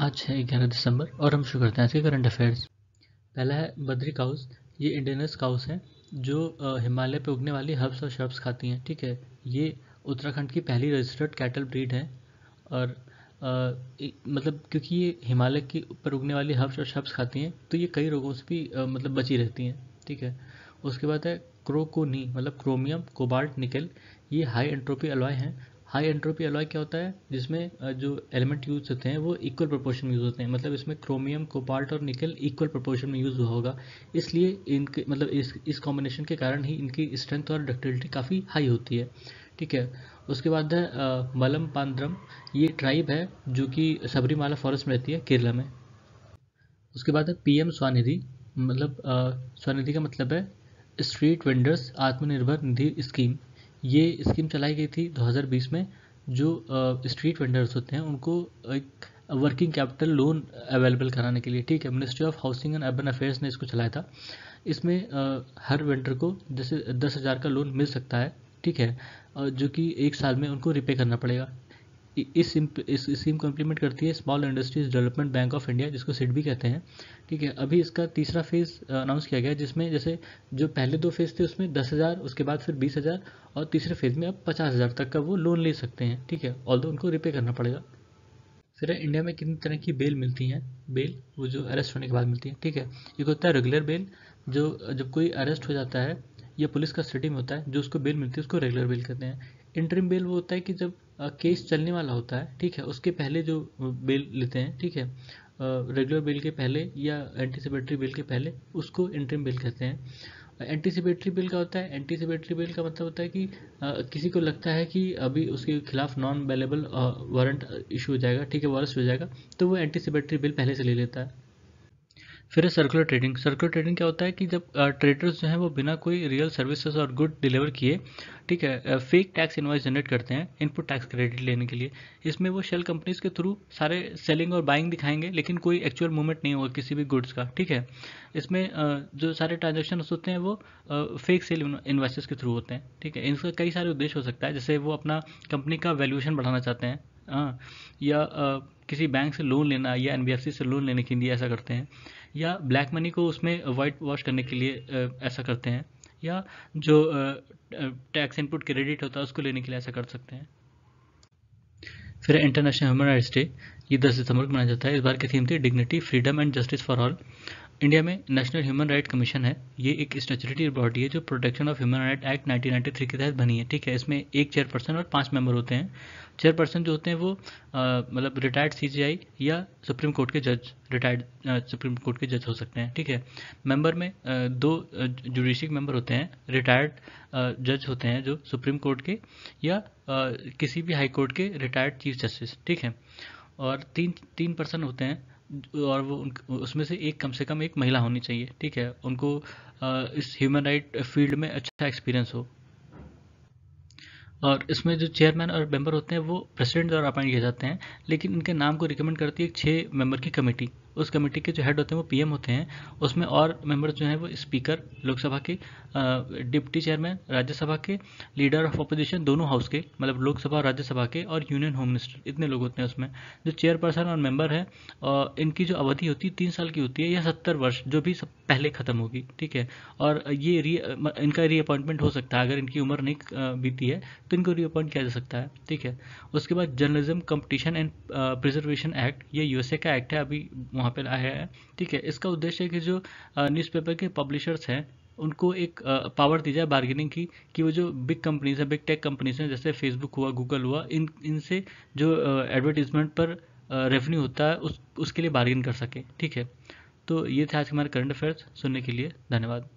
आज है 11 दिसंबर और हम शुरू करते हैं आज के करंट अफेयर्स। पहला है बद्री काउस। ये इंडियनस काउस हैं जो हिमालय पे उगने वाली हर्ब्स और श्रब्स खाती हैं। ठीक है, ये उत्तराखंड की पहली रजिस्टर्ड कैटल ब्रीड है और मतलब क्योंकि ये हिमालय के ऊपर उगने वाली हर्ब्स और श्रब्स खाती हैं तो ये कई रोगों से भी मतलब बची रहती हैं। ठीक है, उसके बाद है क्रोकोनी मतलब क्रोमियम कोबाल्ट निकल। ये हाई एंट्रोपी अलॉय हैं। हाई एंट्रोपी अलॉय क्या होता है, जिसमें जो एलिमेंट यूज होते हैं वो इक्वल प्रोपोर्शन में यूज होते हैं। मतलब इसमें क्रोमियम कोबाल्ट और निकल इक्वल प्रोपोर्शन में यूज हुआ होगा, इसलिए इनके मतलब इस कॉम्बिनेशन के कारण ही इनकी स्ट्रेंथ और डक्टिलिटी काफ़ी हाई होती है। ठीक है, उसके बाद है मलम पांद्रम। ये ट्राइब है जो कि सबरीमाला फॉरेस्ट में रहती है केरला में। उसके बाद है पीएम स्वनिधि। मतलब स्वनिधि का मतलब है street vendors Atmanirbhar Nidhi scheme. ये स्कीम चलाई गई थी 2020 में। जो स्ट्रीट वेंडर्स होते हैं उनको एक वर्किंग कैपिटल लोन अवेलेबल कराने के लिए। ठीक है, ministry of housing and urban affairs ने इसको चलाया था। इसमें हर वेंडर को जैसे 10,000 का लोन मिल सकता है। ठीक है, जो कि एक साल में उनको रिपे करना पड़ेगा। इस स्कीम को इम्प्लीमेंट करती है small industries development bank of India, जिसको सिड भी कहते हैं। ठीक है, अभी इसका तीसरा फेज़ अनाउंस किया गया है, जिसमें जैसे जो पहले 2 फेज़ थे उसमें 10,000, उसके बाद फिर 20,000 और तीसरे फेज़ में अब 50,000 तक का वो लोन ले सकते हैं। ठीक है, ऑल्दो उनको रिपे करना पड़ेगा। फिर इंडिया में कितनी तरह की बेल मिलती हैं। बेल वो जो अरेस्ट होने के बाद मिलती है। ठीक है, एक होता है रेगुलर बेल, जो जब कोई अरेस्ट हो जाता है या पुलिस कस्टडी में होता है जो उसको बेल मिलती है उसको रेगुलर बेल कहते हैं। इंटरिम बेल वो होता है कि जब केस चलने वाला होता है, ठीक है, उसके पहले जो बेल लेते हैं। ठीक है, रेगुलर बेल के पहले या एंटीसिपेटरी बेल के पहले उसको इंटरिम बेल कहते हैं। एंटीसिपेटरी बिल का होता है, एंटीसिपेटरी बिल का मतलब होता है कि किसी को लगता है कि अभी उसके खिलाफ नॉन अवेलेबल वारंट इशू हो जाएगा। ठीक है, वारंट हो जाएगा, तो वो एंटीसिपेटरी बिल पहले से ले लेता है। फिर है सर्कुलर ट्रेडिंग। सर्कुलर ट्रेडिंग क्या होता है कि जब ट्रेडर्स जो हैं वो बिना कोई रियल सर्विसेज और गुड डिलीवर किए, ठीक है, फेक टैक्स इनवॉइस जनरेट करते हैं इनपुट टैक्स क्रेडिट लेने के लिए। इसमें वो शेल कंपनीज के थ्रू सारे सेलिंग और बाइंग दिखाएंगे, लेकिन कोई एक्चुअल मूवमेंट नहीं होगा किसी भी गुड्स का। ठीक है, इसमें जो सारे ट्रांजेक्शन होते हैं वो फेक सेल इन्वेस्टर्स के थ्रू होते हैं। ठीक है, इनका कई सारे उद्देश्य हो सकता है, जैसे वो अपना कंपनी का वैल्यूएशन बढ़ाना चाहते हैं, हाँ, या किसी बैंक से लोन लेना या एनबीएफसी से लोन लेने के लिए ऐसा करते हैं, या ब्लैक मनी को उसमें वाइट वॉश करने के लिए ऐसा करते हैं, या जो टैक्स इनपुट क्रेडिट होता है उसको लेने के लिए ऐसा कर सकते हैं। फिर इंटरनेशनल ह्यूमन राइट्स डे, ये 10 दिसंबर को मनाया जाता है। इस बार की थीम थी dignity freedom and justice for all. India में नेशनल ह्यूमन राइट कमीशन है। ये एक स्टैट्यूटरी बॉडी है जो protection of human right act 1993 के तहत बनी है। ठीक है, इसमें एक चेयरपर्सन और 5 मेंबर होते हैं। चेयरपर्सन जो होते हैं वो मतलब रिटायर्ड सीजीआई या सुप्रीम कोर्ट के जज, रिटायर्ड सुप्रीम कोर्ट के जज हो सकते हैं। ठीक है, मेंबर में 2 जुडिशरी मेंबर होते हैं, रिटायर्ड जज होते हैं जो सुप्रीम कोर्ट के या किसी भी हाई कोर्ट के रिटायर्ड चीफ जस्टिस। ठीक है, और तीन पर्सन होते हैं और वो उसमें से एक कम से कम एक महिला होनी चाहिए। ठीक है, उनको इस ह्यूमन राइट फील्ड में अच्छा एक्सपीरियंस हो। और इसमें जो चेयरमैन और मेंबर होते हैं वो प्रेसिडेंट द्वारा अपॉइंट किए जाते हैं, लेकिन इनके नाम को रिकमेंड करती है एक 6 मेंबर की कमेटी। उस कमेटी के जो हेड होते हैं वो पीएम होते हैं। उसमें और मेंबर जो हैं वो स्पीकर लोकसभा के, डिप्टी चेयरमैन राज्यसभा के, लीडर ऑफ अपोजिशन दोनों हाउस के, मतलब लोकसभा और राज्यसभा के, और यूनियन होम मिनिस्टर, इतने लोग होते हैं उसमें। जो चेयरपर्सन और मेंबर है इनकी जो अवधि होती है 3 साल की होती है या 70 वर्ष, जो भी सब पहले खत्म होगी। ठीक है, और ये इनका रीअपॉइंटमेंट हो सकता है, अगर इनकी उम्र नहीं बीती है तो इनको रीअपॉइंट किया जा सकता है। ठीक है, उसके बाद journalism competition and preservation act, ये यूएसए का एक्ट है, अभी वहाँ पे आया है। ठीक है, इसका उद्देश्य है कि जो न्यूज़पेपर के पब्लिशर्स हैं उनको एक पावर दी जाए बार्गेनिंग की, कि वो जो बिग कंपनीज है, बिग टेक कंपनीज हैं, जैसे फेसबुक हुआ, गूगल हुआ, इनसे जो एडवर्टीजमेंट पर रेवेन्यू होता है उसके लिए बार्गेन कर सके। ठीक है, तो ये थे आज हमारे करंट अफेयर्स। सुनने के लिए धन्यवाद।